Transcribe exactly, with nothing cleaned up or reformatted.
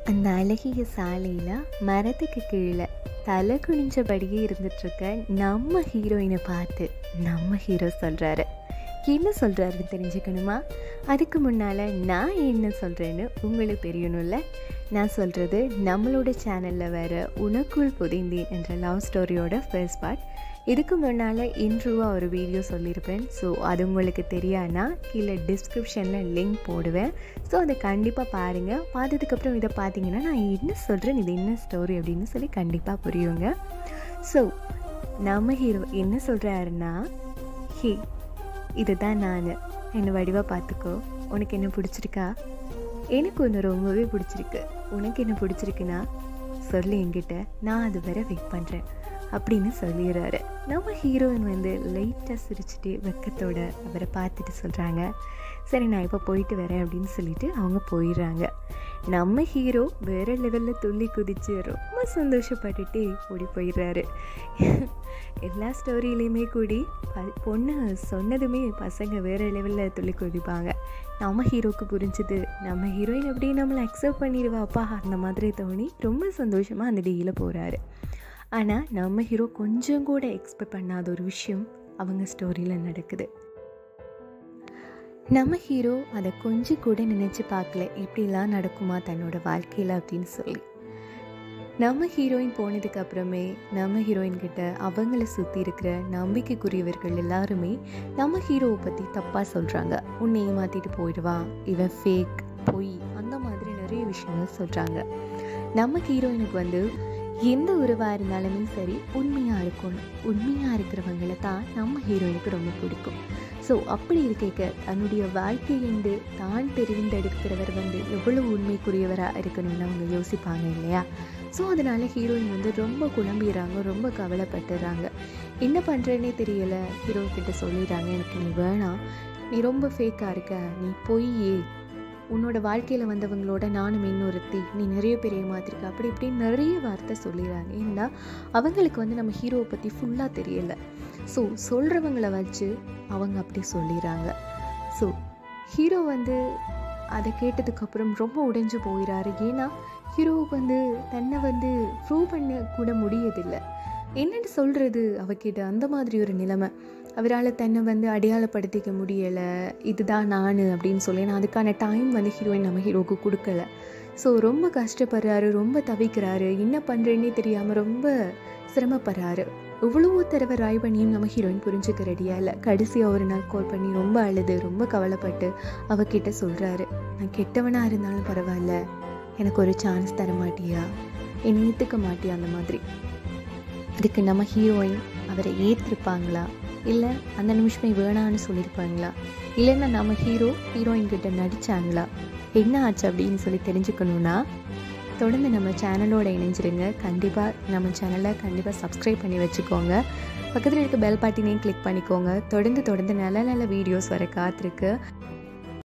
அந்த அழகிய சாலையில் மரத்துக்கு கீழே தலை குனிஞ்சபடியே இருந்துட்டுருக்க நம்ம ஹீரோயினை பார்த்து நம்ம ஹீரோ சொல்கிறாரு. என்ன சொல்கிறாருன்னு தெரிஞ்சுக்கணுமா? அதுக்கு முன்னால் நான் என்ன சொல்கிறேன்னு உங்களுக்கு தெரியணும்ல. நான் சொல்கிறது நம்மளோட சேனலில் வர உனக்குள் புதைந்தேன் என்ற லவ் ஸ்டோரியோட ஃபர்ஸ்ட் பார்ட். இதுக்கு முன்னால் இன்ட்ரூவாக ஒரு வீடியோ சொல்லியிருப்பேன். ஸோ அது உங்களுக்கு தெரியாதுன்னா கீழே டிஸ்கிரிப்ஷனில் லிங்க் போடுவேன். ஸோ அதை கண்டிப்பாக பாருங்கள். பார்த்ததுக்கப்புறம் இதை பார்த்தீங்கன்னா நான் என்ன சொல்கிறேன், இது என்ன ஸ்டோரி அப்படின்னு சொல்லி கண்டிப்பாக புரியுங்க. ஸோ நம்ம ஹீரோ என்ன சொல்கிறாருன்னா, ஹே இதுதான் நான், என்னை வடிவாக பார்த்துக்கோ, உனக்கு என்ன பிடிச்சிருக்கா? எனக்கு ஒன்று ரொம்பவே பிடிச்சிருக்கு, உனக்கு என்ன பிடிச்சிருக்குன்னா சொல்லு என்கிட்ட, நான் அது வரை வெயிட் பண்ணுறேன் அப்படின்னு சொல்லிடுறாரு. நம்ம ஹீரோயின் வந்து லைட்டாக சிரிச்சுட்டு வெக்கத்தோடு அவரை பார்த்துட்டு சொல்கிறாங்க, சரி நான் இப்போ போயிட்டு வரேன் அப்படின்னு சொல்லிட்டு அவங்க போயிடுறாங்க. நம்ம ஹீரோ வேறு லெவலில் துள்ளி குதித்து ரொம்ப சந்தோஷப்பட்டுட்டு ஓடி போயிடுறாரு. எல்லா ஸ்டோரியிலையுமே கூடி ப பொண்ணு சொன்னதுமே பசங்க வேறு லெவலில் துள்ளி குதிப்பாங்க. நம்ம ஹீரோவுக்கு புரிஞ்சுது, நம்ம ஹீரோயின் எப்படி நம்மளை அக்செப்ட் பண்ணிடுவாப்பா அந்த மாதிரி தோணி ரொம்ப சந்தோஷமாக அந்த டேயில் போகிறாரு. ஆனால் நம்ம ஹீரோ கொஞ்சம் கூட எக்ஸ்பெக்ட் பண்ணாத ஒரு விஷயம் அவங்க ஸ்டோரியில் நடக்குது. நம்ம ஹீரோ அதை கொஞ்சம் கூட நினச்சி பார்க்கல, இப்படிலாம் நடக்குமா தன்னோட வாழ்க்கையில் அப்படின்னு சொல்லி. நம்ம ஹீரோயின் போனதுக்கு அப்புறமே நம்ம ஹீரோயின் கிட்ட அவங்கள சுற்றி இருக்கிற நம்பிக்கைக்குரியவர்கள் எல்லாருமே நம்ம ஹீரோவை பற்றி தப்பாக சொல்கிறாங்க. உன்னை ஏமாற்றிட்டு போயிடுவான், இவன் ஃபேக், பொய், அந்த மாதிரி நிறைய விஷயங்கள் சொல்கிறாங்க. நம்ம ஹீரோயினுக்கு வந்து எந்த உறவாக இருந்தாலுமே சரி உண்மையாக இருக்கணும், உண்மையாக இருக்கிறவங்கள தான் நம்ம ஹீரோயினுக்கு ரொம்ப பிடிக்கும். ஸோ அப்படி இருக்க தன்னுடைய வாழ்க்கையிலிருந்து தான் தெரிந்தெடுக்கிறவர் வந்து எவ்வளோ உண்மைக்குரியவராக இருக்கணும்னு அவங்க யோசிப்பாங்க இல்லையா? ஸோ அதனால் ஹீரோயின் வந்து ரொம்ப குழம்பிடுறாங்க, ரொம்ப கவலைப்பட்டுறாங்க. என்ன பண்ணுறேன்னே தெரியலை. ஹீரோக்கிட்ட சொல்லிடுறாங்க, எனக்கு நீ வேணாம், நீ ரொம்ப ஃபேக்காக இருக்க, நீ பொய், உன்னோட வாழ்க்கையில் வந்தவங்களோட நானும் இன்னொருத்தி, நீ நிறைய பேர் ஏமாத்திருக்க, அப்படி இப்படின்னு நிறைய வார்த்தை சொல்லிடுறாங்க. ஏன்னா அவங்களுக்கு வந்து நம்ம ஹீரோவை பற்றி ஃபுல்லாக தெரியலை. ஸோ சொல்கிறவங்களை வச்சு அவங்க அப்படி சொல்லிடுறாங்க. ஸோ ஹீரோ வந்து அதை கேட்டதுக்கப்புறம் ரொம்ப உடைஞ்சு போயிடாரு. ஏன்னா ஹீரோவுக்கு வந்து தன்னை வந்து ப்ரூவ் பண்ண கூட முடியதில்லை. என்னென்னு சொல்கிறது அவகிட்ட, அந்த மாதிரி ஒரு நிலைமை. அவரால் தன்னை வந்து அடையாளப்படுத்திக்க முடியலை, இதுதான் நான் அப்படின்னு சொல்லி. நான் அதுக்கான டைம் வந்து ஹீரோயின் நம்ம ஹீரோவுக்கு கொடுக்கல. ஸோ ரொம்ப கஷ்டப்படுறாரு, ரொம்ப தவிக்கிறாரு, என்ன பண்ணுறேன்னே தெரியாமல் ரொம்ப சிரமப்படுறாரு. எவ்வளவோ தடவை ராய் பண்ணியும் நம்ம ஹீரோயின் புரிஞ்சுக்க ரெடியாக இல்லை. கடைசியாக ஒரு நாள் கால் பண்ணி ரொம்ப அழுது ரொம்ப கவலைப்பட்டு அவகிட்ட சொல்கிறாரு, நான் கெட்டவனாக இருந்தாலும் பரவாயில்ல, எனக்கு ஒரு சான்ஸ் தர மாட்டியா, என்னை ஏற்றுக்க மாட்டியா அந்த மாதிரி. அதுக்கு நம்ம ஹீரோயின் அவரை ஏற்றிருப்பாங்களா, இல்லை அந்த நிமிஷமே வேணான்னு சொல்லியிருப்பாங்களா, இல்லைன்னா நம்ம ஹீரோ ஹீரோயின் கிட்ட நடித்தாங்களா, என்ன ஆச்சு அப்படின்னு சொல்லி தெரிஞ்சுக்கணுன்னா தொடர்ந்து நம்ம சேனலோட இணைஞ்சிருங்க. கண்டிப்பாக நம்ம சேனலை கண்டிப்பாக சப்ஸ்கிரைப் பண்ணி வச்சுக்கோங்க. பக்கத்தில் இருக்க பெல் பட்டினையும் கிளிக் பண்ணிக்கோங்க. தொடர்ந்து தொடர்ந்து நல்ல நல்ல வீடியோஸ் வர காத்திருக்கு.